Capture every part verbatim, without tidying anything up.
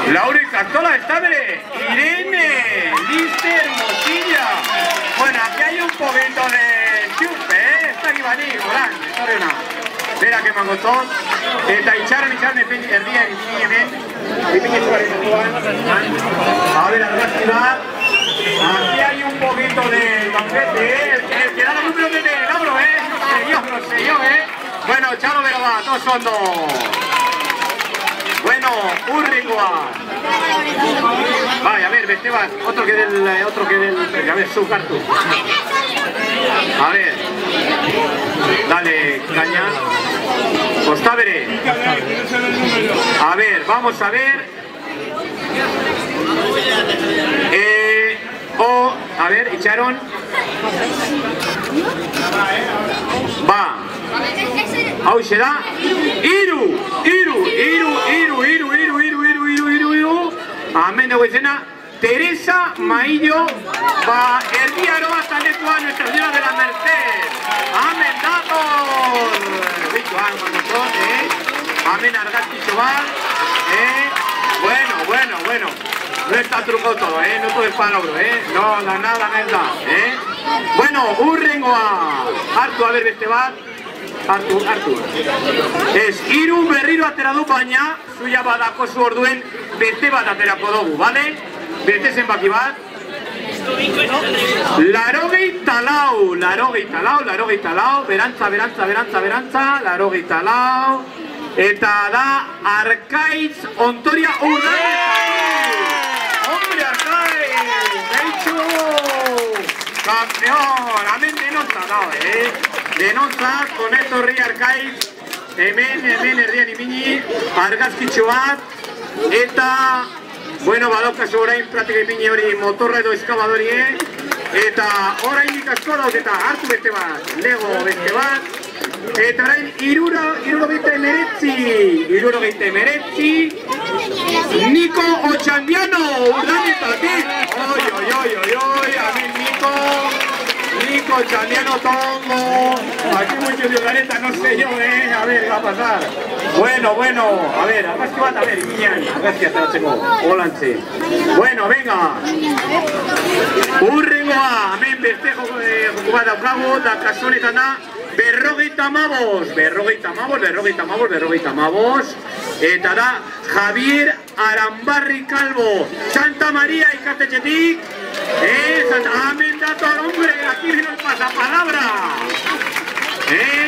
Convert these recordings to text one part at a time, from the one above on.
Laura y Castola, está de Irene, Lister, Hermosilla. Bueno, aquí hay un poquito de chupe, ¿eh? Está aquí Baní, Morán, Torreona. Mira que mangotón. Eta itxaron, itxaron, erdia, ipini hemen. Ipini zubaren duan. A ver, argazki bat. Aquí hay un poquito de banquete, ¿eh? El que da la número de Lauro, ¿eh? No sé yo, no sé yo, ¿eh? Bueno, Chalo Beroba, todos ondo. Bueno, Urringoa. Vaya, a ver, beste bat, otro que del, otro que del, a ver, su cartu. A ver, dale, caña. Ostabere. A ver, vamos a ver. Eh, o, a ver, echaron. Va. Hau da. Iru, iru, iru, iru, iru, iru, iru, iru, iru, iru, iru. Amen dago izena. Teresa Maillo, ba, erdiaroa taletua Nuestra Señora de la Merced. Amen dator. Bicho, algo, eh. Amen argazkitxo bat, eh. Bueno, bueno, bueno. No está trucado todo, eh. No todo es palabra, eh. No, da nada, nada, eh. Bueno, Urrengoa. Hartu, a ver, beste bat. Hartu, hartu. Ez, hiru berriro atera du, baina zuia badako zu orduen beste bat aterako dugu, bale? Beste zenbaki bat. Larogei talau, larogei talau, larogei talau, berantza, berantza, berantza, berantza, larogei talau. Eta da Arkaitz Ontoria Urdanetako. Hombre, Arkaitz, beitxu! Campeón, amen denontzat da, eh? Denontzat, konetorri Arkaitz, hemen, hemen erdian imini, argazkitxo bat, eta, bueno, badaukazu orain pratika ipini hori motorra edo eskabadori, eh? Eta orain asko dauz eta hartu beste bat, lego beste bat, eta orain iruro, iruro geite emeretzi, iruro geite emeretzi, Niko Otxandiano, urdanetatik, oi, oi, oi, oi, oi, amen Niko, Niko Otxandiano tongo, aquí mucho de urdaneta, no sé yo, eh, a ver, va a pasar. Bueno, bueno, a ver, argazki bat, a ver, imian, argazki ateratzeko, holantze. Bueno, venga, Urrengoa, hemen beste joko bat daukagu, da kasu honetan da, berrogeita amabos, berrogeita amabos, berrogeita amabos, berrogeita amabos, eta da Javier Arambarri Calvo, Santa María ikastetxetik, eh, amen dator, hombre, aquí vino el pasapalabra, eh,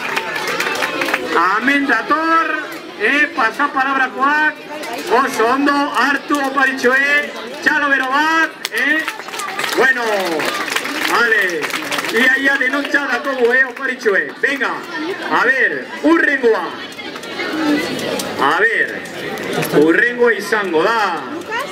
amen dator, eh, pasapalabrakoak, oso ondo, hartu oparitxoe, txalo bero bat, eh, bueno, vale. Ia, ia, denontza dakogu, eh, oparitxoe. Venga, a ver, Urrengoa. A ver, Urrengoa izango da.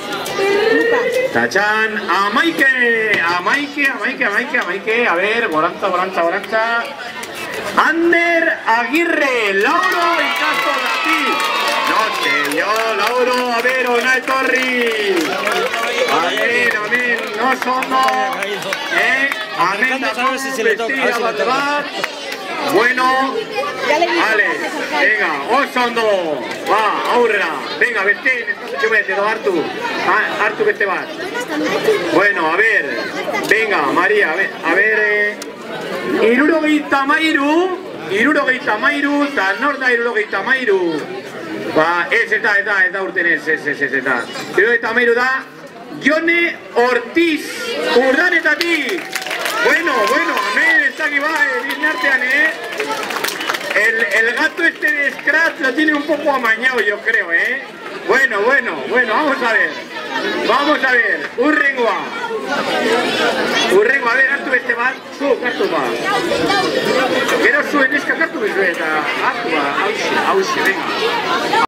Tatxan, Amaike, Amaike, Amaike, Amaike, Amaike. A ver, gorantza, gorantza, gorantza. Ander Agirre, Lauro ikasto dati. No sé, yo, Lauro, a ver, ona etorri. Amen, amen, no sono. Eh, amen, dago, bestia bat bat. Bueno, vale, venga, oso ondo. Va, aurrera, venga, beste, neskatutxo bete, edo hartu. Hartu beste bat. Bueno, a ver, venga, María, a ver, a ver, eh. Irurogeita mairu, irurogeita mairu, eta nor da irurogeita mairu? Ba, ez eta, ez da, ez da urten ez, ez, ez, ez, eta. Irurogeita mairu da, Jone Ortiz, urdanetatik. Bueno, bueno, amen, ez daki ba, bizne artean, eh? El, el gato este de Scratch lo tiene un poco amañado, yo creo, eh? Bueno, bueno, bueno, vamos a ver. Vamos a ver, Urrengoa. Urrengoa, a ver, hartu beste bat, zu, hartu bat. Gero zuen eska hartu bezu eta hartu bat, hauxe, hauxe, venga.